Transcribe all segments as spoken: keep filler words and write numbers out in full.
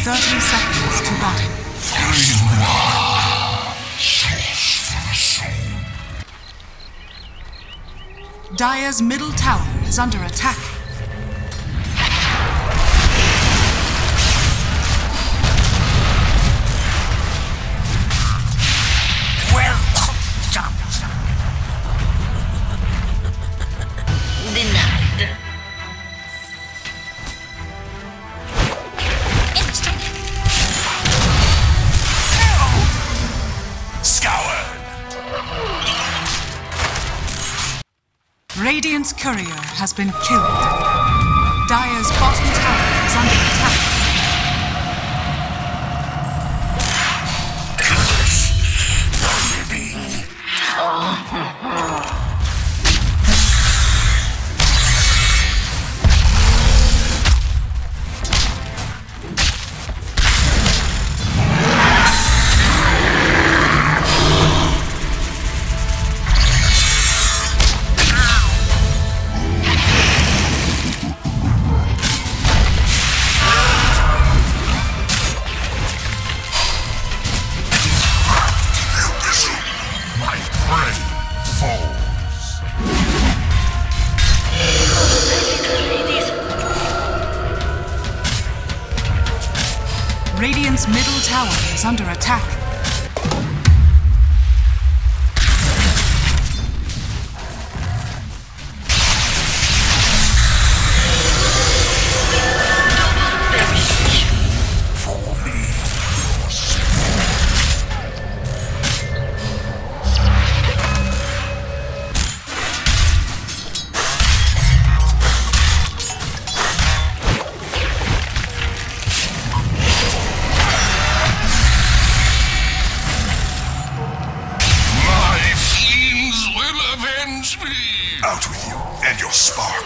thirty seconds to battle. Dire's middle tower is under attack. Well done. Denied. Interesting. Scoured. Radiant's courier has been killed. Dire's bottom tower is under attack. Radiant's middle tower is under attack. Out with you and your spark.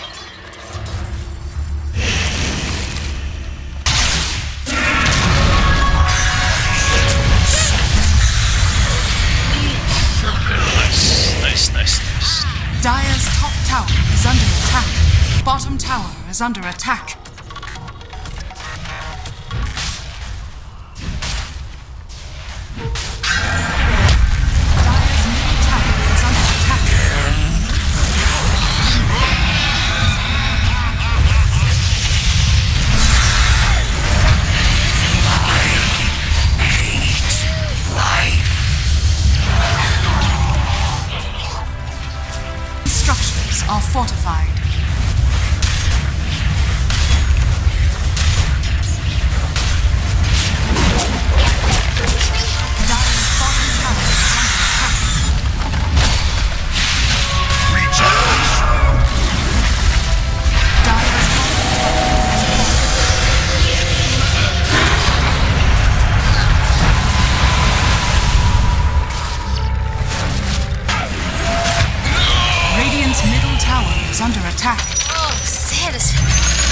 Nice, nice, nice, nice. Dire's top tower is under attack. Bottom tower is under attack. Are fortified. Dire's bottom tower is under attack. Recharge. Dire's Radiant's middle tower is under attack. Oh, satisfying.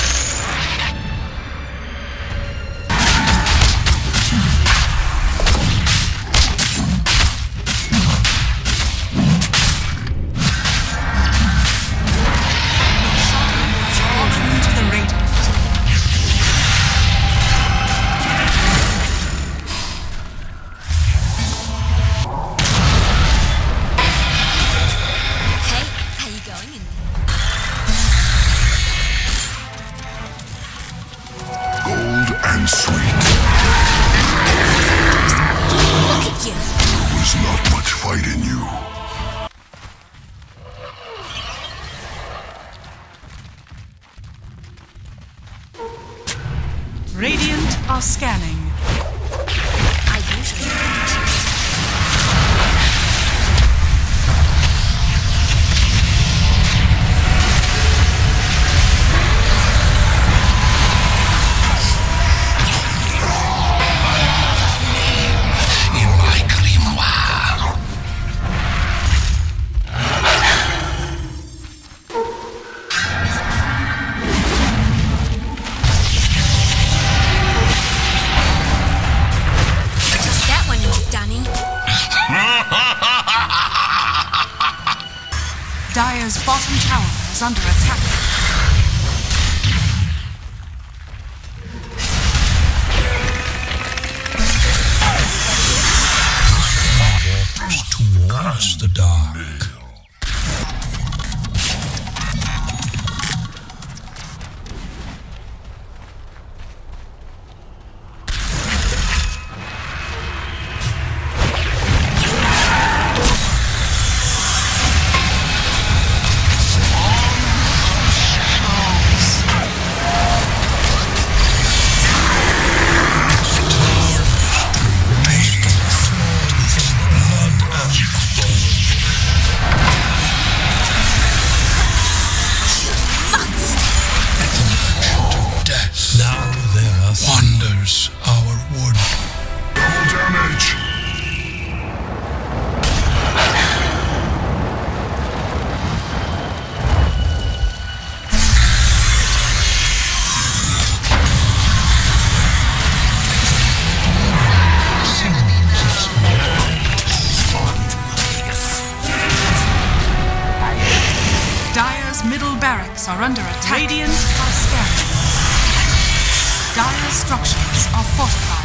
Fallen to the Radiant. Hey, how you going in Gold and sweet. Look at you. There was not much fight in you. Radiant are scanning. I usually In my grimoire. just that one, Danny. Dire's bottom tower is under attack. Dire's middle barracks are under attack. Radiant are scanning. Dire's structures are fortified.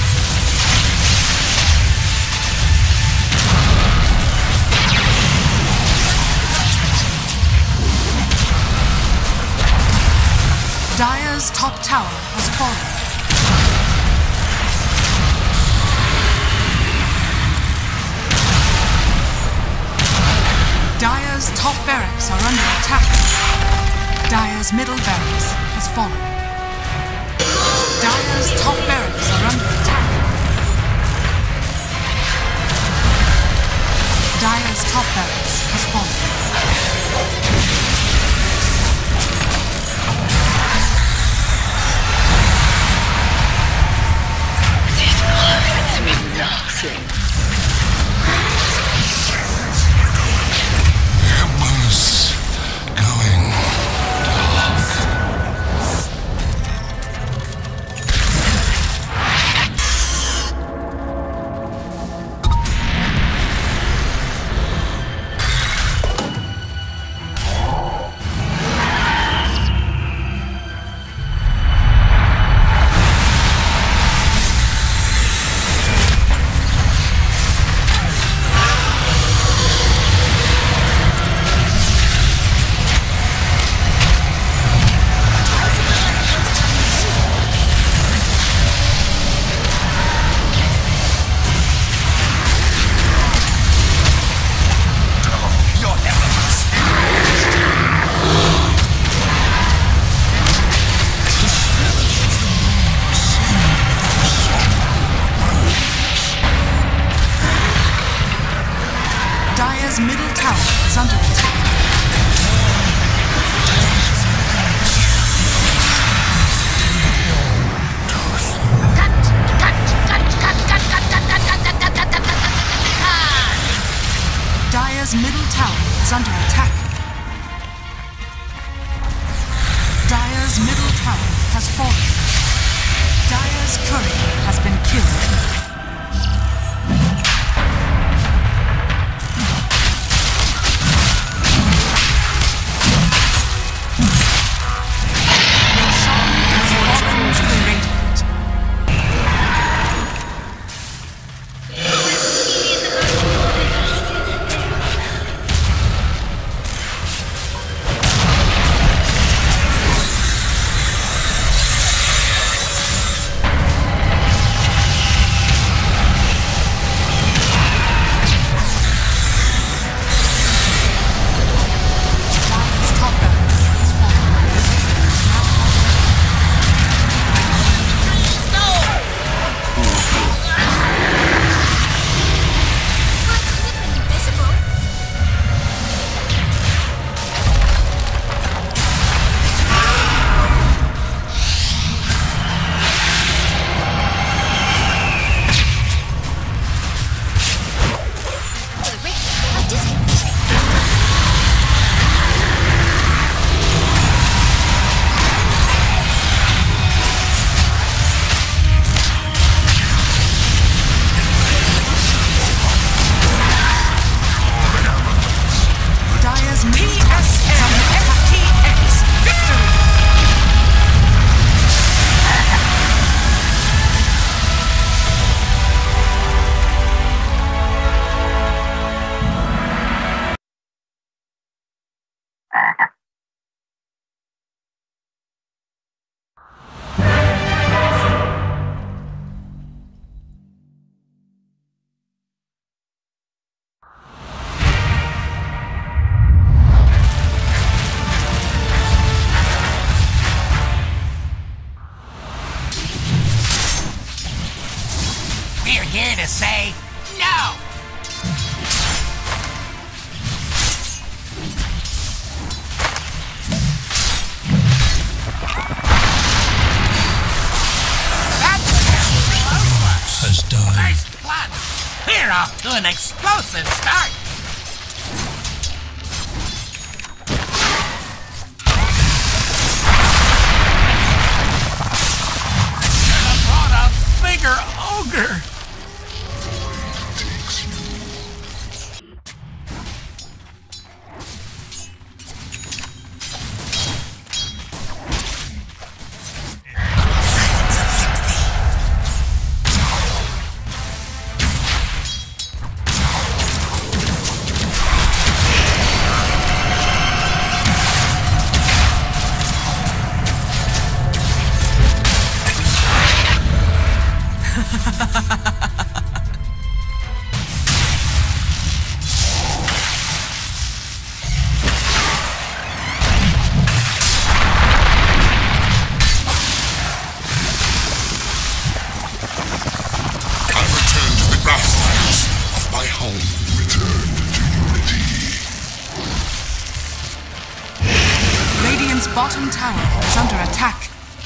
Dire's top tower has fallen. Dire's top barracks are under attack. Dire's middle barracks has fallen. Dire's top barracks are under attack. Dire's top barracks has fallen. Dire's middle tower is under attack. Dire's middle tower is under attack. Dire's middle tower has fallen. Dire's courier has been killed. We're here to say no! Has died. Nice plan! We're off to an explosive start! I brought a bigger ogre! bottom tower is under attack.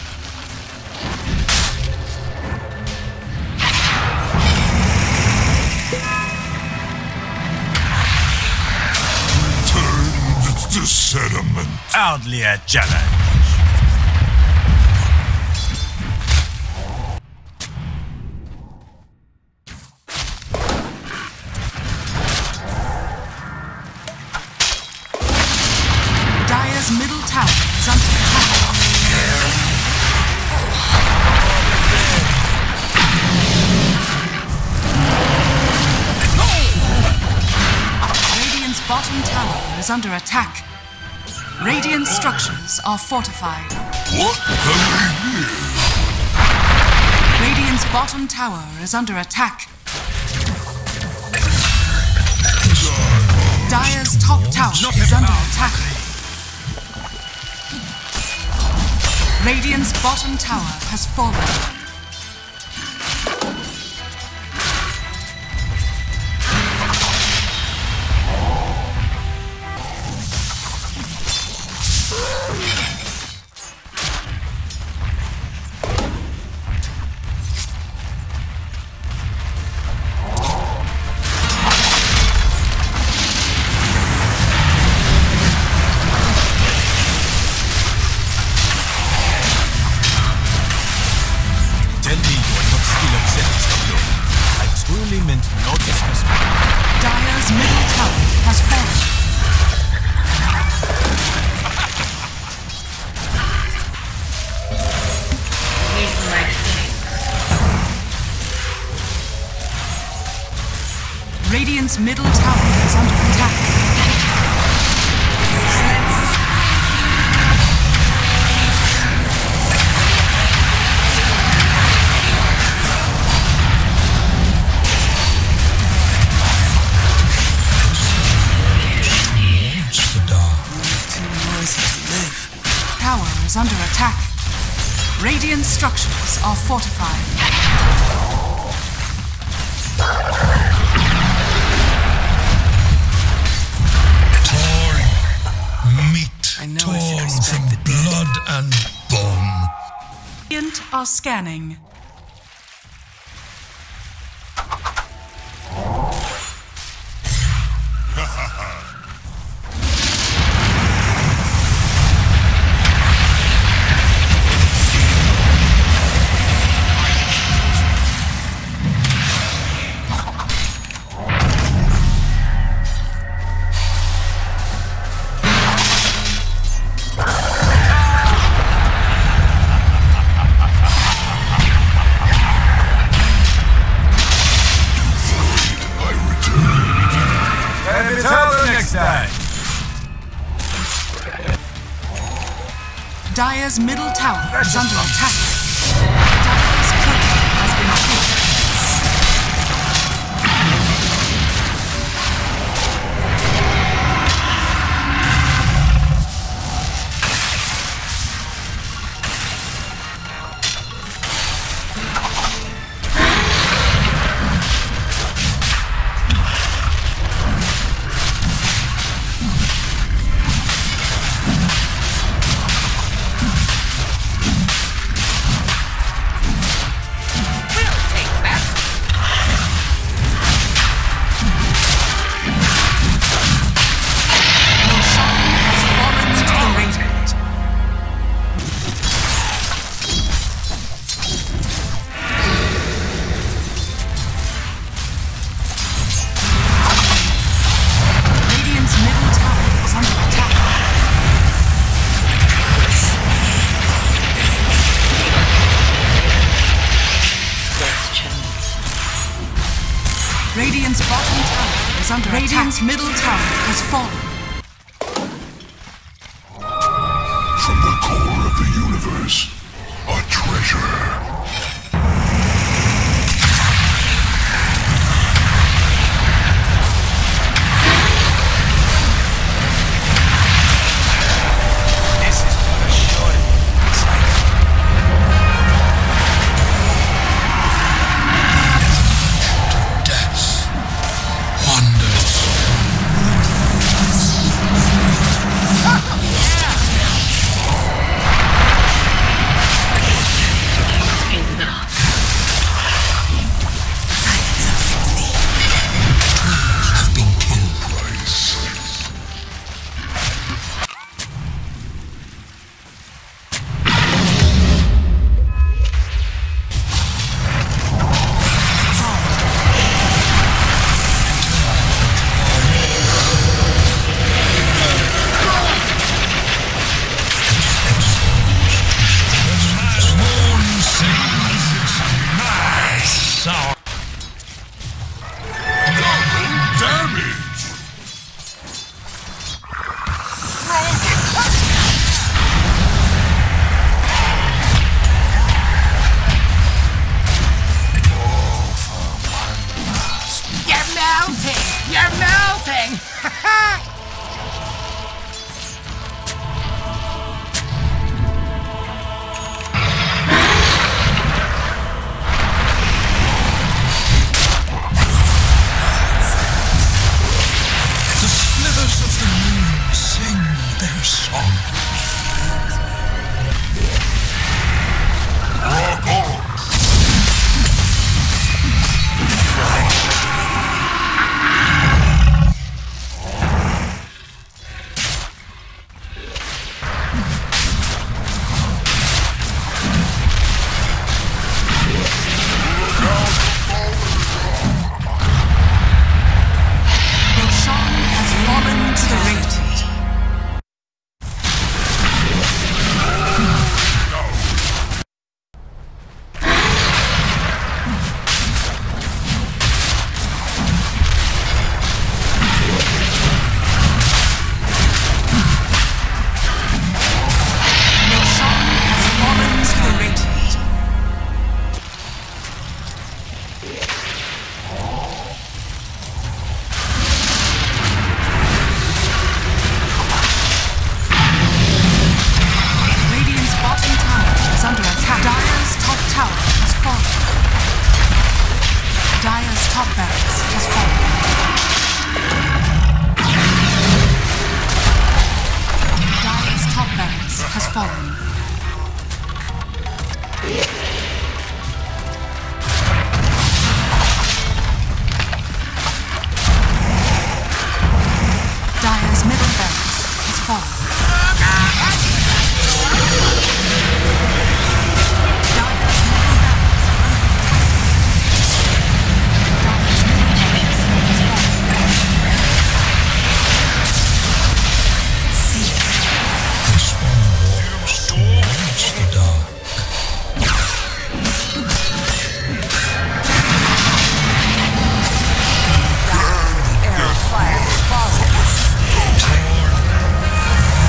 Returned to sediment. Hardly a challenge. Dire's middle tower is under attack. Radiant's bottom tower is under attack. Radiant structures are fortified. What have we here? Radiant's bottom tower is under attack. Dire's top tower is under attack. Radiant's bottom tower has fallen. Tell me you are not still upset, Doctor. I truly meant no disrespect. Dire's middle tower has fallen. Radiant's middle tower is under attack. Tower is under attack. Radiant structures are fortified. Meat I know I torn should respect from the dead. blood and bone. Radiant are scanning. Dire's middle tower is under attack. Dire's turret has been killed. Radiant's bottom tower is under attack. Radiant's middle tower has fallen. From the core of the universe, a treasure. Wonders. sun. Rock on! Roshan has fallen to the radiant. Roshan has fallen to the radiant. Radiant's bottom tower is under attack. Dire's top tower has fallen. Dire's top barracks has fallen. Dire's top barracks has fallen. Dire's middle barracks has fallen. Dire's middle barracks are under attack. Dire's middle barracks has This one walks towards the dark. The air fire follows.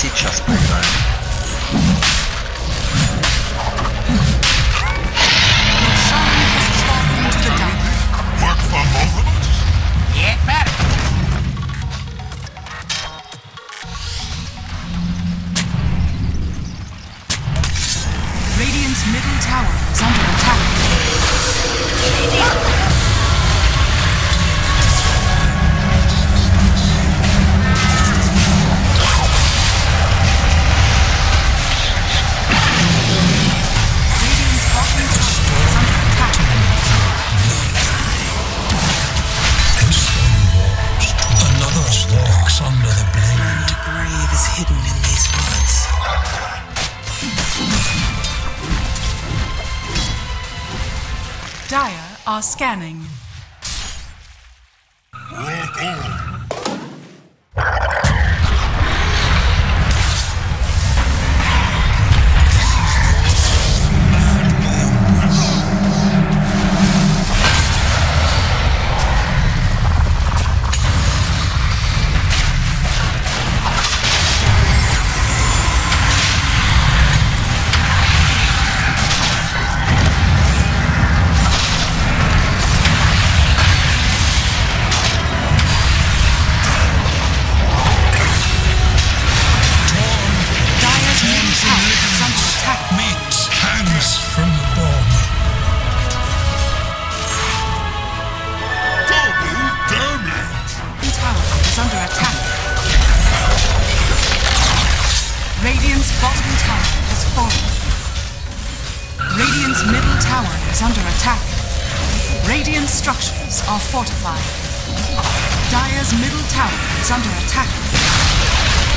сейчас поиграем. Work for both of us? Get better. Radiant's middle tower is under attack. Radiant's bottom tower is under attack. Another stalks under the blade. The grave is hidden in these woods. Dire are scanning. Rock on. Radiant's bottom tower has fallen. Radiant's middle tower is under attack. Radiant structures are fortified. Dire's middle tower is under attack.